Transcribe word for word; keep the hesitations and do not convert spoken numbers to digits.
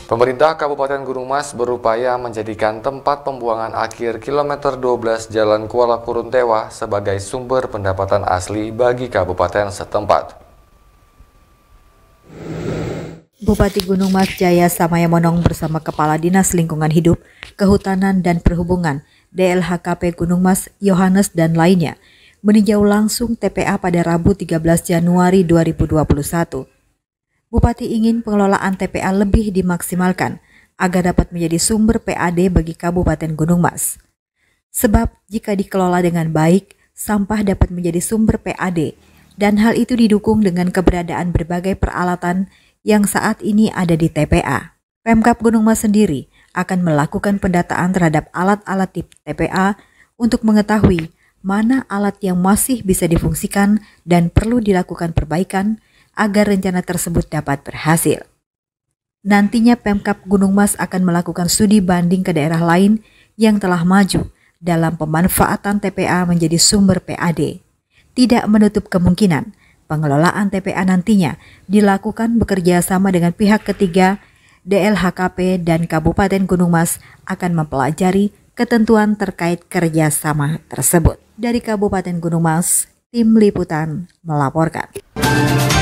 Pemerintah Kabupaten Gunung Mas berupaya menjadikan tempat pembuangan akhir kilometer dua belas Jalan Kuala Kuruntewa sebagai sumber pendapatan asli bagi kabupaten setempat. Bupati Gunung Mas Jaya Samaya Monong bersama Kepala Dinas Lingkungan Hidup, Kehutanan dan Perhubungan D L H K P Gunung Mas Yohanes dan lainnya meninjau langsung T P A pada Rabu tiga belas Januari dua ribu dua puluh satu. Bupati ingin pengelolaan T P A lebih dimaksimalkan agar dapat menjadi sumber P A D bagi Kabupaten Gunung Mas. Sebab jika dikelola dengan baik, sampah dapat menjadi sumber P A D dan hal itu didukung dengan keberadaan berbagai peralatan yang saat ini ada di T P A. Pemkab Gunung Mas sendiri akan melakukan pendataan terhadap alat-alat di T P A untuk mengetahui mana alat yang masih bisa difungsikan dan perlu dilakukan perbaikan agar rencana tersebut dapat berhasil. Nantinya Pemkab Gunung Mas akan melakukan studi banding ke daerah lain yang telah maju dalam pemanfaatan T P A menjadi sumber P A D. Tidak menutup kemungkinan pengelolaan T P A nantinya dilakukan bekerja sama dengan pihak ketiga. D L H K P dan Kabupaten Gunung Mas akan mempelajari ketentuan terkait kerjasama tersebut. Dari Kabupaten Gunung Mas, Tim Liputan melaporkan.